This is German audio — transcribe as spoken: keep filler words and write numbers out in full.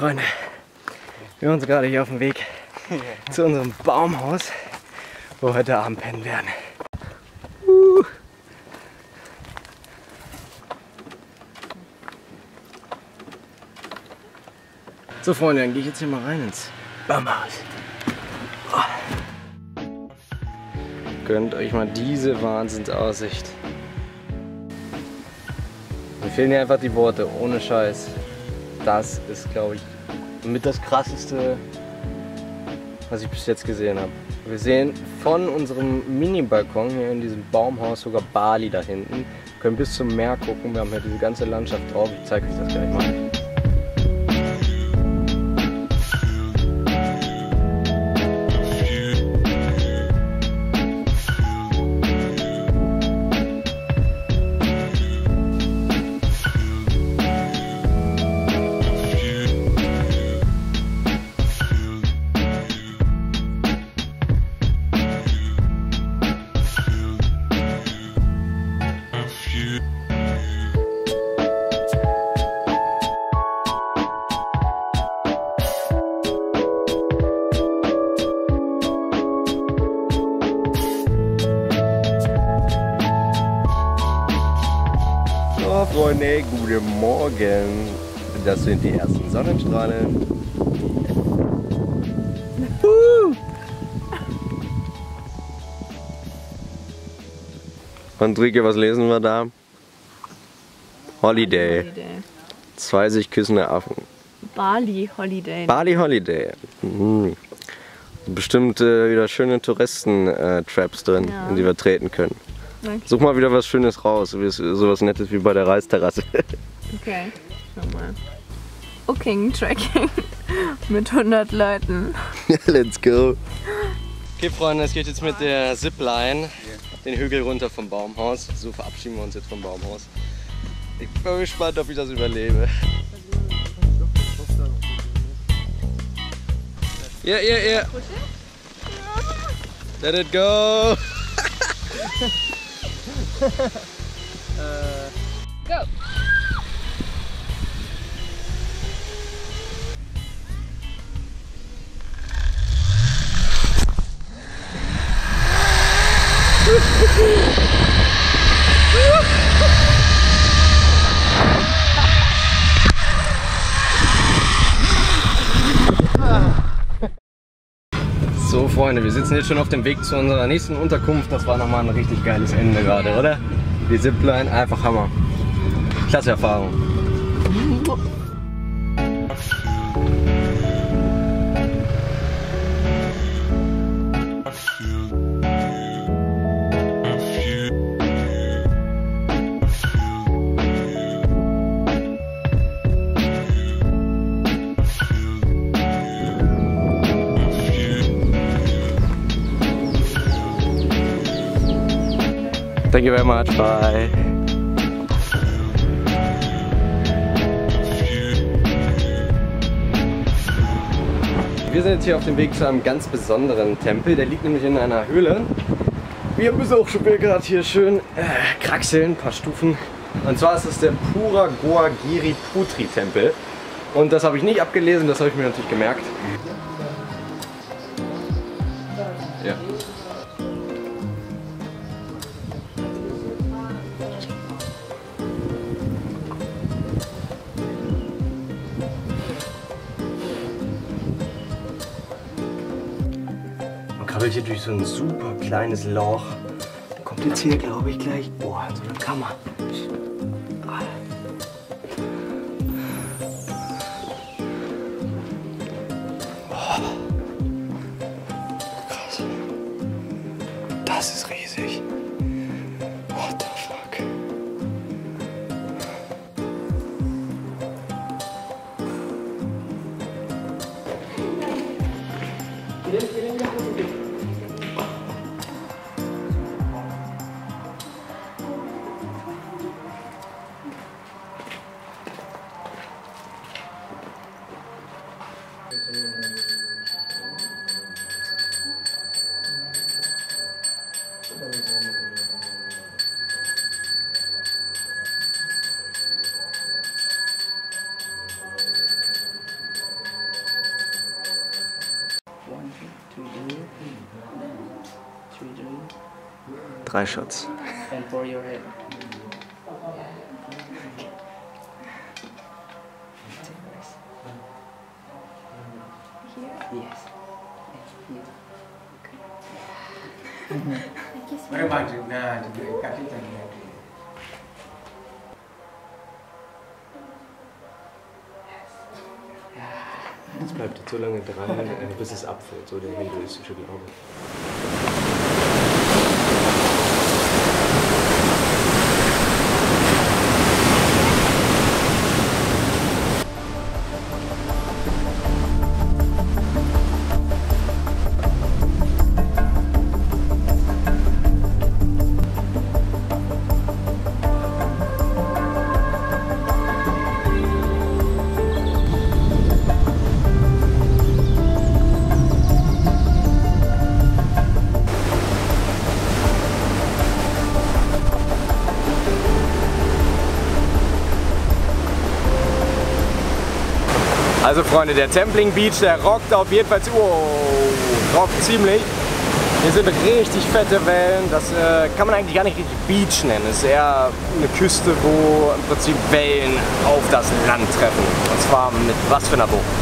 Freunde, wir sind uns gerade hier auf dem Weg zu unserem Baumhaus, wo wir heute Abend pennen werden. Uh. So Freunde, dann gehe ich jetzt hier mal rein ins Baumhaus. Oh. Gönnt euch mal diese Wahnsinnsaussicht. Mir fehlen hier einfach die Worte, ohne Scheiß. Das ist, glaube ich, mit das Krasseste, was ich bis jetzt gesehen habe. Wir sehen von unserem Mini-Balkon hier in diesem Baumhaus sogar Bali da hinten. Wir können bis zum Meer gucken, wir haben hier diese ganze Landschaft drauf. Ich zeige euch das gleich mal. Freunde, guten Morgen. Das sind die ersten Sonnenstrahlen. Uh. Und Rike, was lesen wir da? Holiday. Holiday. Zwei sich küssende Affen. Bali Holiday. Bali Holiday. Mhm. Bestimmt äh, wieder schöne Touristen-Traps drin, ja, in die wir treten können. Okay. Such mal wieder was Schönes raus, sowas Nettes wie bei der Reisterrasse. Okay, schau mal. Booking Tracking mit hundert Leuten. Let's go. Okay Freunde, es geht jetzt mit der Zipline den Hügel runter vom Baumhaus. So verabschieden wir uns jetzt vom Baumhaus. Ich bin gespannt, ob ich das überlebe. Ja, ja, ja. Let it go. uh, Go! So Freunde, wir sitzen jetzt schon auf dem Weg zu unserer nächsten Unterkunft. Das war nochmal ein richtig geiles Ende gerade, oder? Die Zipline, einfach Hammer. Klasse Erfahrung. Thank you very much. Bye. Wir sind jetzt hier auf dem Weg zu einem ganz besonderen Tempel. Der liegt nämlich in einer Höhle. Wir müssen auch schon gerade hier schön äh, kraxeln, ein paar Stufen. Und zwar ist es der Pura Goa Giri Putri Tempel. Und das habe ich nicht abgelesen, das habe ich mir natürlich gemerkt. Ja. Krabbelt hier durch so ein super kleines Loch. Kommt jetzt hier, glaube ich, gleich. Boah, in so eine Kammer. Oh. Krass. Das ist riesig. What the fuck? Drei Shots. And for your head. Here? Yes. Very much. Nah, cut it and Jetzt bleibt jetzt so lange dran, bis es abfällt, so der hinduistische Glaube. Also Freunde, der Templing Beach, der rockt auf jeden Fall, wow, rockt ziemlich. Hier sind richtig fette Wellen, das äh, kann man eigentlich gar nicht richtig Beach nennen. Es ist eher eine Küste, wo im Prinzip Wellen auf das Land treffen. Und zwar mit was für einer Wucht.